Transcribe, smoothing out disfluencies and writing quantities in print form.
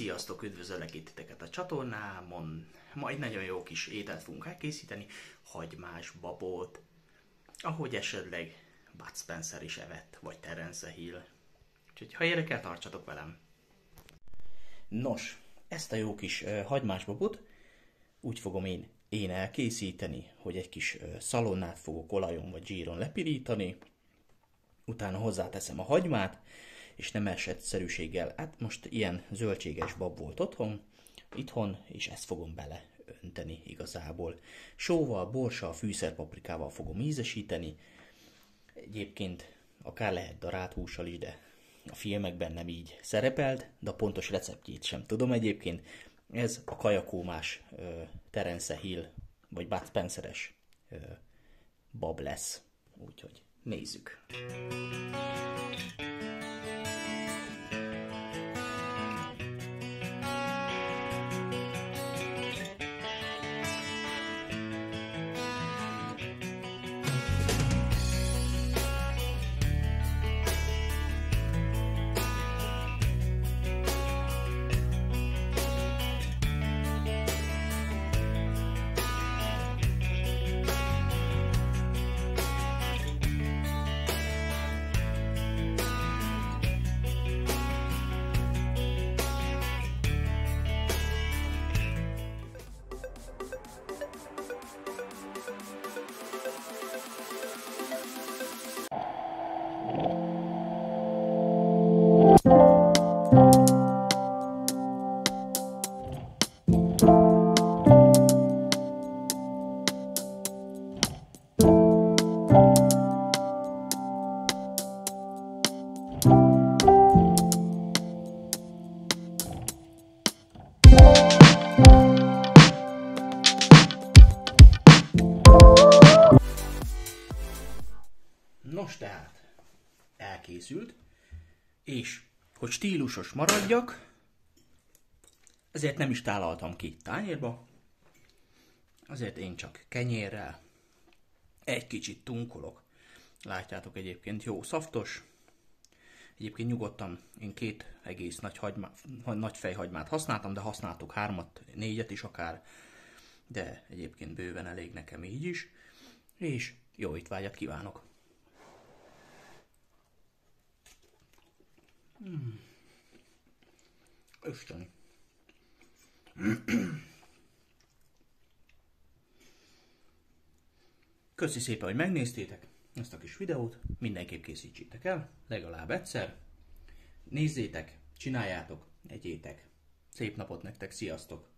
Sziasztok, üdvözöllek itt titeket a csatornámon. Ma egy nagyon jó kis ételt fogunk elkészíteni, hagymás babot, ahogy esetleg Bud Spencer is evett, vagy Terence Hill. Úgyhogy ha érdekel, tartsatok velem. Nos, ezt a jó kis hagymás babot úgy fogom én elkészíteni, hogy egy kis szalonnát fogok olajon vagy zsíron lepirítani, utána hozzáteszem a hagymát, és nem esetszerűséggel, hát most ilyen zöldséges bab volt itthon, és ezt fogom beleönteni igazából. Sóval, borssal, fűszerpaprikával fogom ízesíteni, egyébként akár lehet darált hússal is, de a filmekben nem így szerepelt, de a pontos receptjét sem tudom egyébként. Ez a kajakómás Terence Hill vagy Bud Spencer-es bab lesz, úgyhogy nézzük. Nos tehát, elkészült, és hogy stílusos maradjak, ezért nem is tálaltam ki tányérba, azért én csak kenyérrel egy kicsit tunkolok. Látjátok, egyébként jó szaftos, egyébként nyugodtan én 2 egész nagy fejhagymát használtam, de használtuk 3-at, 4-et is akár, de egyébként bőven elég nekem így is, és jó étvágyat kívánok! Isteni. Köszi szépen, hogy megnéztétek ezt a kis videót, mindenképp készítsétek el, legalább egyszer. Nézzétek, csináljátok, egyétek. Szép napot nektek, sziasztok!